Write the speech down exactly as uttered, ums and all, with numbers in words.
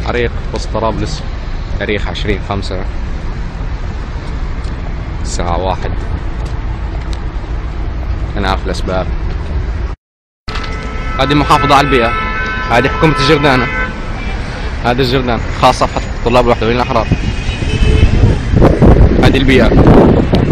حريق وسط طرابلس تاريخ عشرين خمسة الساعة واحد. تناقل الأسباب. هذه محافظة على البيئة، هذه حكومة الجردانة، هذا الجردان خاص صفحة طلاب الوحدة الأحرار. هذه البيئة.